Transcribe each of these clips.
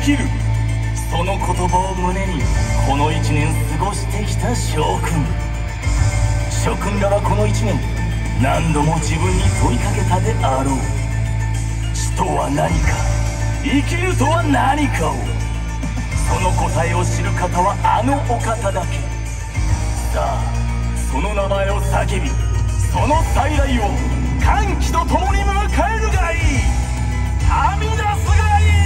きる。その言葉を胸にこの1年過ごしてきた諸君。諸君らはこの1年何度も自分に問いかけたであろう。死とは何か、生きるとは何かを。その答えを知る方はあのお方だけ。さあその名前を叫び、その再来を歓喜とともに迎えるがいい。はみ出すがいい。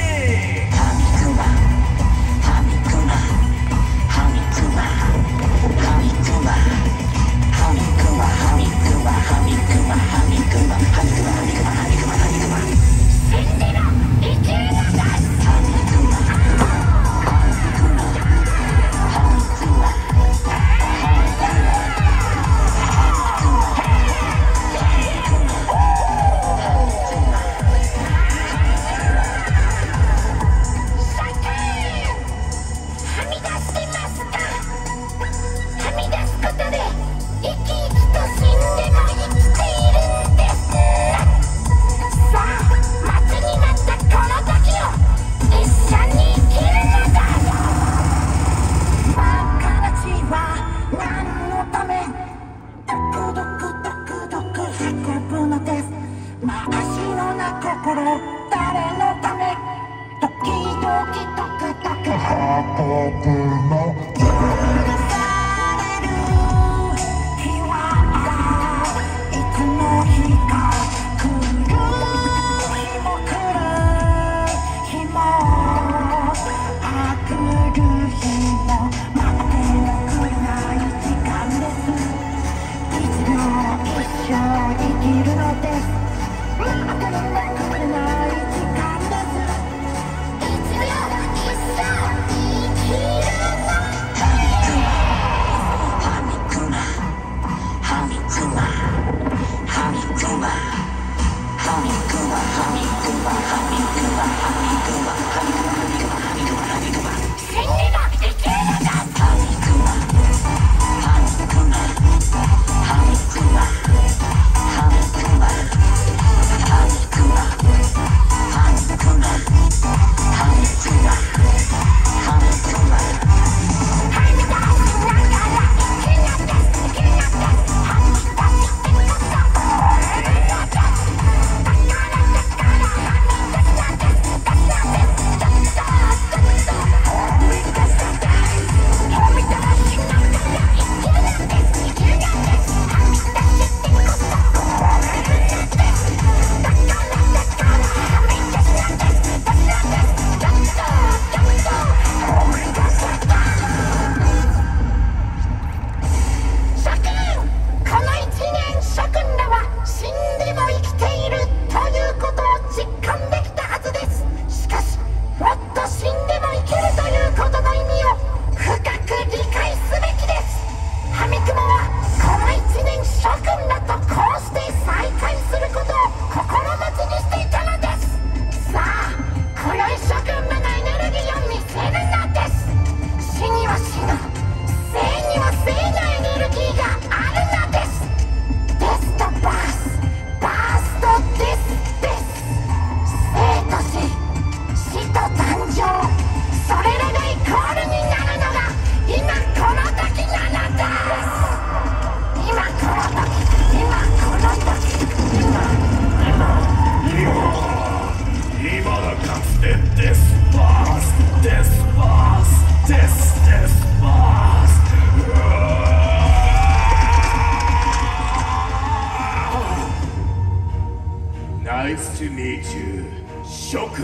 Nice to meet you, 諸君。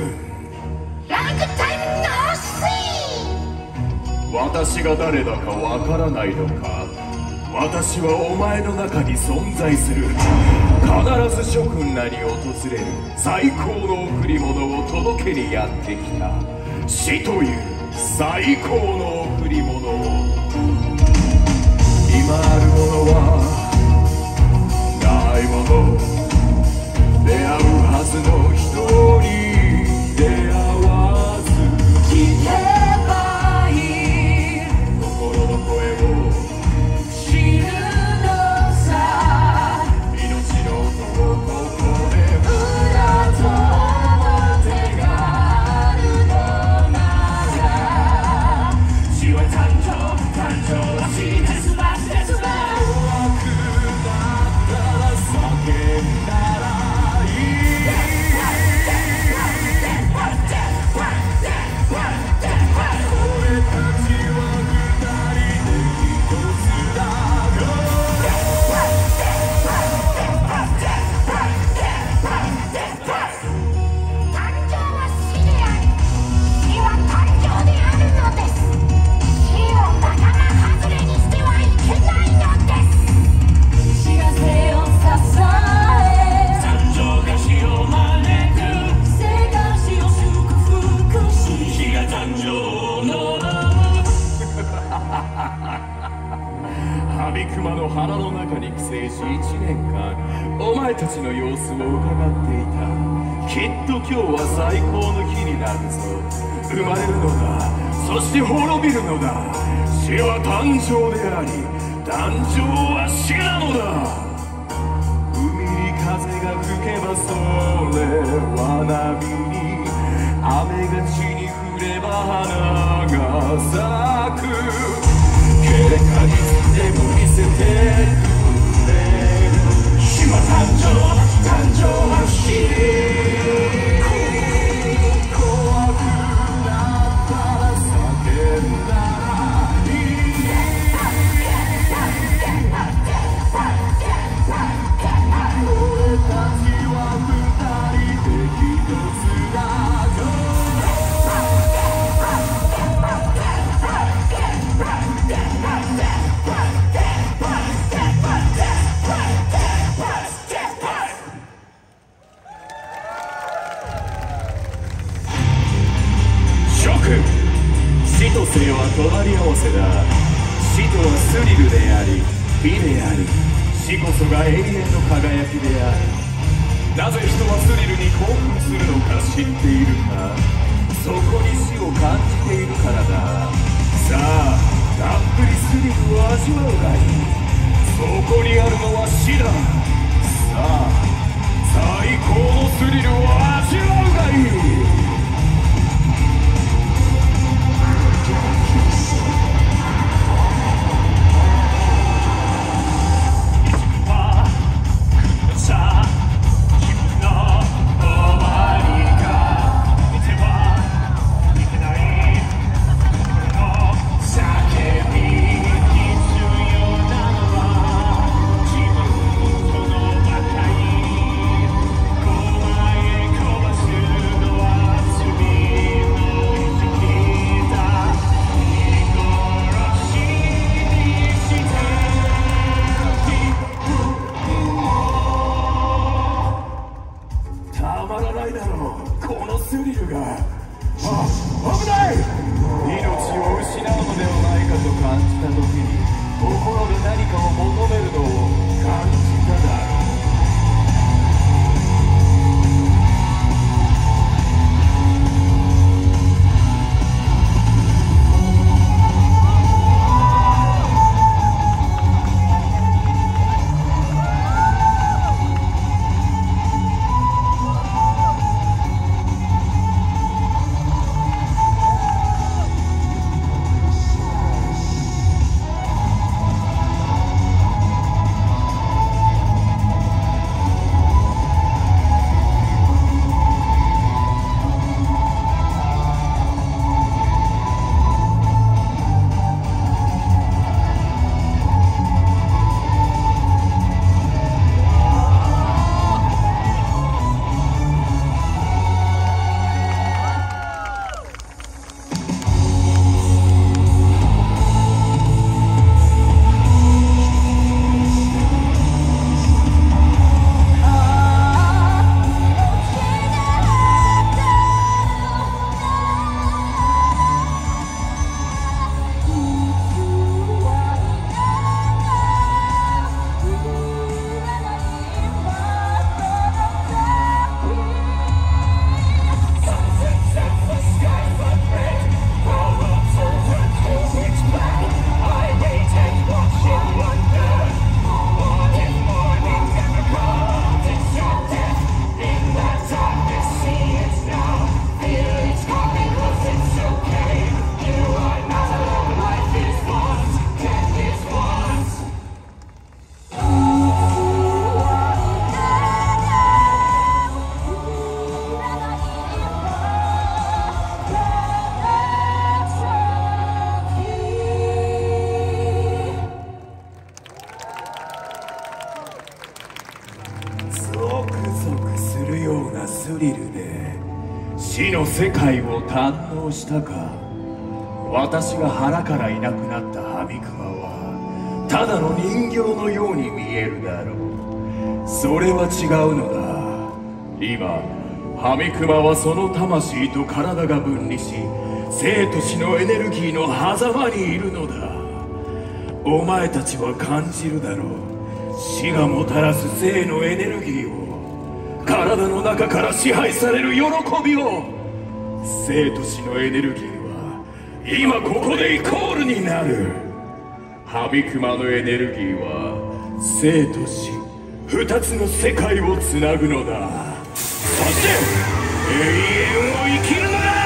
私が誰だかわからないのか。私はお前の中に存在する。必ず諸君らに訪れる最高の贈り物を届けにやってきた。死という最高の贈り物を。今あるものはないもの。出会うはずの人に出会わず聞けばいい心の声を知るのさ。命の音をここで裏と表があるの。 1年間お前たちの様子を伺っていた。きっと今日は最高の日になるぞ。生まれるのだ、そして滅びるのだ。死は誕生であり、誕生は死なのだ。海に風が吹けばそれは波に、雨が地に降れば花が咲く。結果にしても見せてくれる。死は誕生、誕生は死。怖くなったら叫んだらいい。俺たちは二人で一つだ。死と生は隣り合わせだ。死とはスリルであり美であり、死こそが永遠の輝きである。なぜ人はスリルに興奮するのか知っているか。そこに死を感じているからだ。さあたっぷりスリルを味わうがいい。そこにあるのは死だ。さあ最高のスリルを味わうがいい。スリルで死の世界を堪能したか。私が腹からいなくなったハミクマはただの人形のように見えるだろう。それは違うのだ。今ハミクマはその魂と体が分離し、生と死のエネルギーの狭間にいるのだ。お前たちは感じるだろう。 死がもたらす生のエネルギーを、体の中から支配される喜びを。生と死のエネルギーは今ここでイコールになる。ハビクマのエネルギーは生と死二つの世界をつなぐのだ。そして永遠を生きるのだ。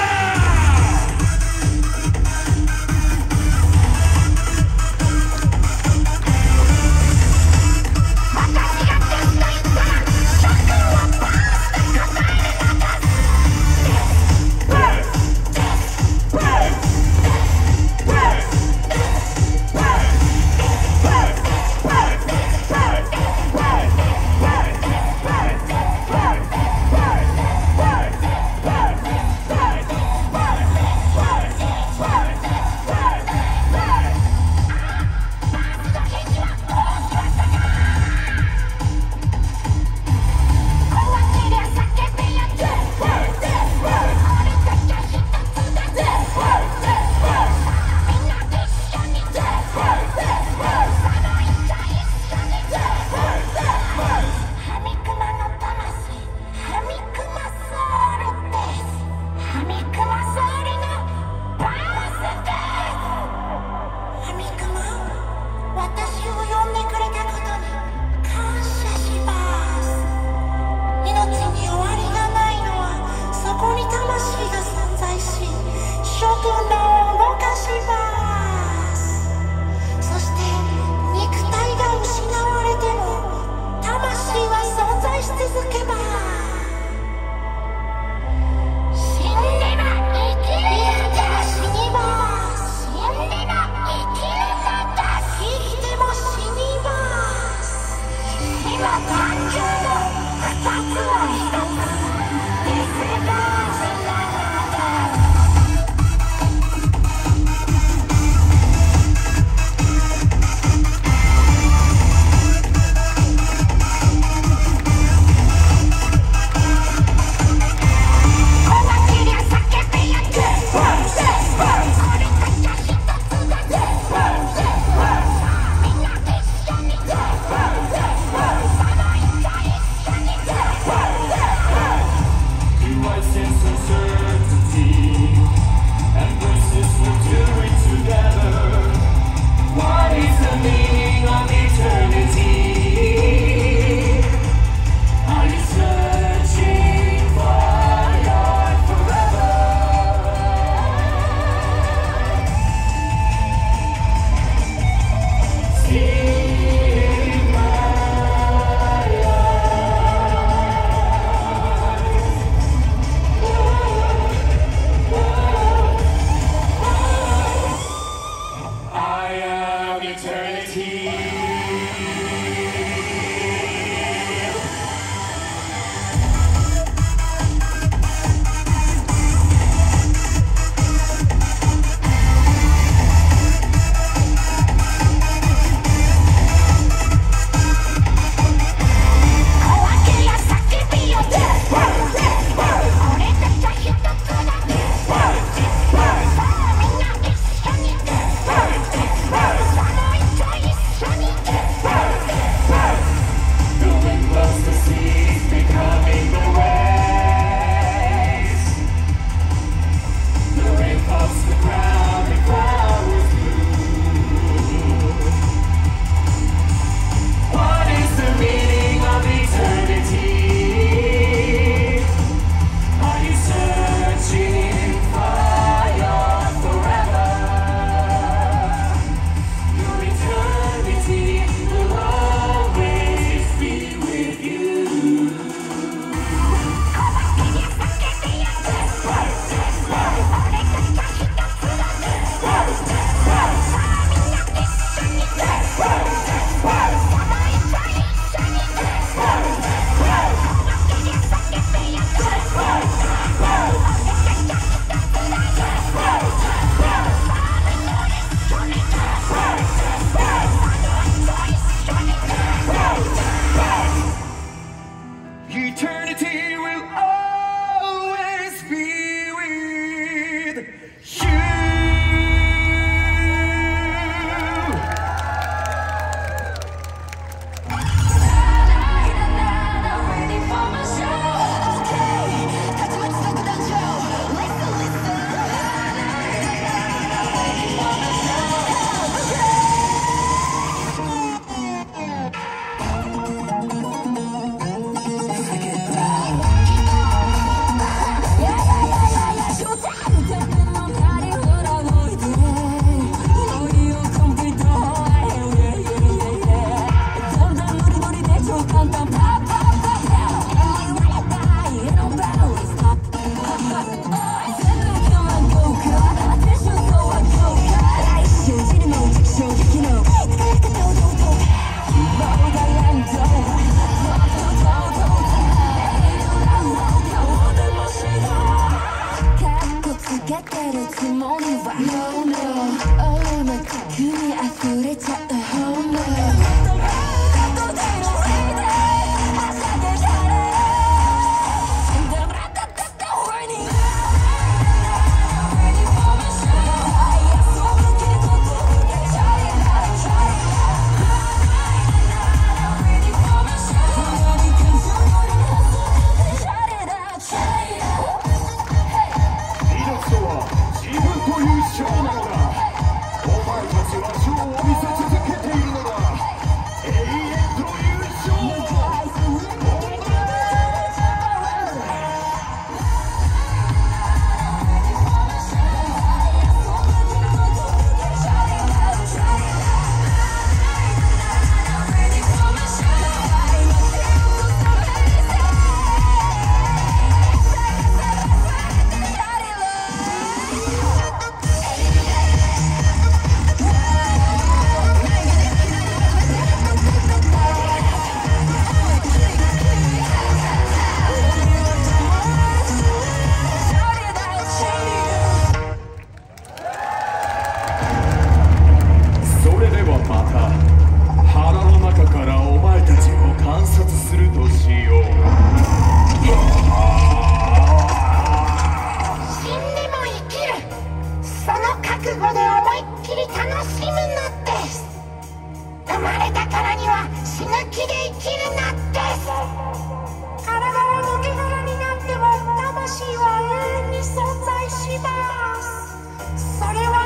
します。それは